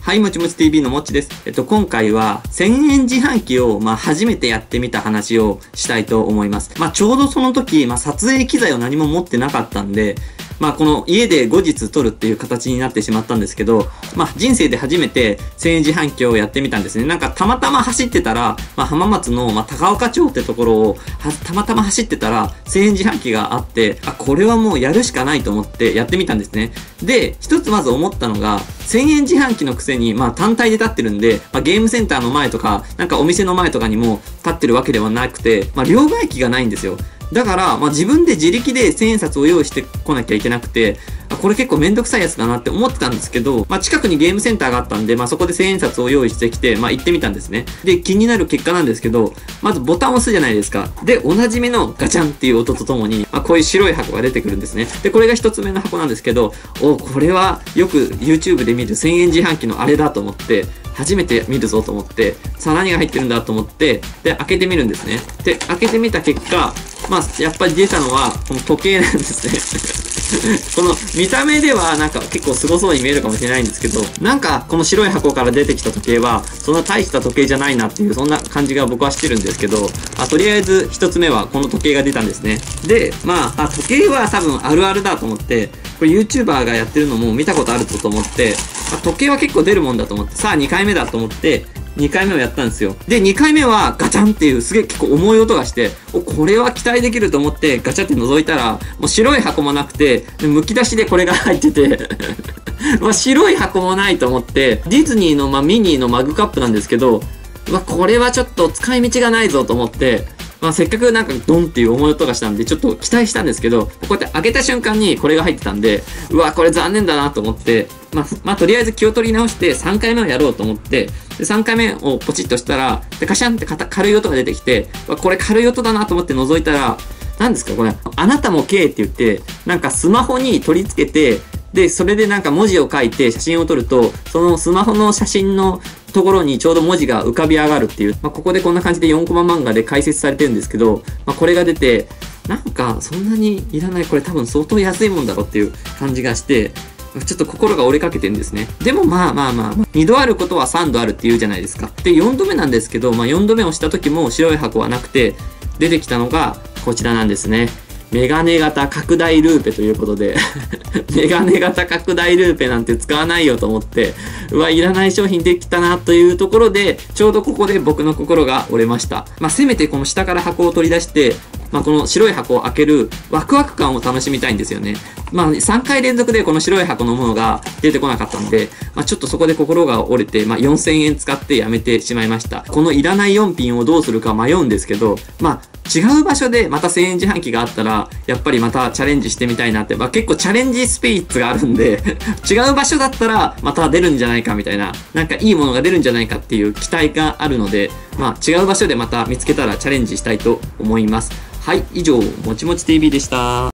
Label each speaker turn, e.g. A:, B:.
A: はい、もちもち TV のもっちです。今回は1000円自販機を、初めてやってみた話をしたいと思います。ちょうどその時、撮影機材を何も持ってなかったんで、この家で後日撮るっていう形になってしまったんですけど、人生で初めて1000円自販機をやってみたんですね。なんかたまたま走ってたら、浜松の、高岡町ってところをたまたま走ってたら1000円自販機があって、これはもうやるしかないと思ってやってみたんですね。で、一つまず思ったのが、1000円自販機のくせに、単体で立ってるんで、ゲームセンターの前とか、なんかお店の前とかにも立ってるわけではなくて、両替機がないんですよ。だから、自分で自力で1000円札を用意してこなきゃいけなくて、これ結構めんどくさいやつだなって思ってたんですけど、近くにゲームセンターがあったんで、そこで1000円札を用意してきて、行ってみたんですね。で、気になる結果なんですけど、まずボタンを押すじゃないですか。で、おなじみのガチャンっていう音とともに、こういう白い箱が出てくるんですね。で、これが一つ目の箱なんですけど、これはよく YouTube で見る1000円自販機のあれだと思って、初めて見るぞと思って、さあ何が入ってるんだと思って、で、開けてみるんですね。で、開けてみた結果、やっぱり出たのは、この時計なんですね。この見た目ではなんか結構すごそうに見えるかもしれないんですけど、なんかこの白い箱から出てきた時計は、そんな大した時計じゃないなっていう、そんな感じが僕はしてるんですけど、とりあえず一つ目はこの時計が出たんですね。で、時計は多分あるあるだと思って、これ YouTuber がやってるのも見たことあるぞと思って、時計は結構出るもんだと思って、さあ2回目だと思って、2回目をやったんですよ。で、2回目はガチャンっていうすげえ結構重い音がして、これは期待できると思ってガチャって覗いたら、もう白い箱もなくて、剥き出しでこれが入ってて、白い箱もないと思って、ディズニーのミニーのマグカップなんですけど、これはちょっと使い道がないぞと思って、せっかくなんかドンっていう重い音がしたんで、ちょっと期待したんですけど、こうやって開けた瞬間にこれが入ってたんで、これ残念だなと思って、とりあえず気を取り直して3回目をやろうと思って、で3回目をポチッとしたら、でカシャンって軽い音が出てきて、これ軽い音だなと思って覗いたら、何ですかこれ、あなたも K って言って、なんかスマホに取り付けて、で、それでなんか文字を書いて写真を撮ると、そのスマホの写真のところにちょうど文字が浮かび上がるっていう、ここでこんな感じで4コマ漫画で解説されてるんですけど、これが出て、なんかそんなにいらない、これ多分相当安いもんだろっていう感じがして、ちょっと心が折れかけてるんですね。でも2度あることは3度あるって言うじゃないですか。で、4度目なんですけど、4度目をした時も白い箱はなくて、出てきたのがこちらなんですね。メガネ型拡大ルーペということでメガネ型拡大ルーペなんて使わないよと思って、いらない商品できたなというところで、ちょうどここで僕の心が折れました。せめてこの下から箱を取り出して、この白い箱を開けるワクワク感を楽しみたいんですよね。3回連続でこの白い箱のものが出てこなかったんで、ちょっとそこで心が折れて、4000円使ってやめてしまいました。このいらない4品をどうするか迷うんですけど、違う場所でまた1000円自販機があったら、やっぱりまたチャレンジしてみたいなって、結構チャレンジスピリッツがあるんで違う場所だったらまた出るんじゃないかみたいな、なんかいいものが出るんじゃないかっていう期待があるので、違う場所でまた見つけたらチャレンジしたいと思います。はい、以上、もちもち TV でした。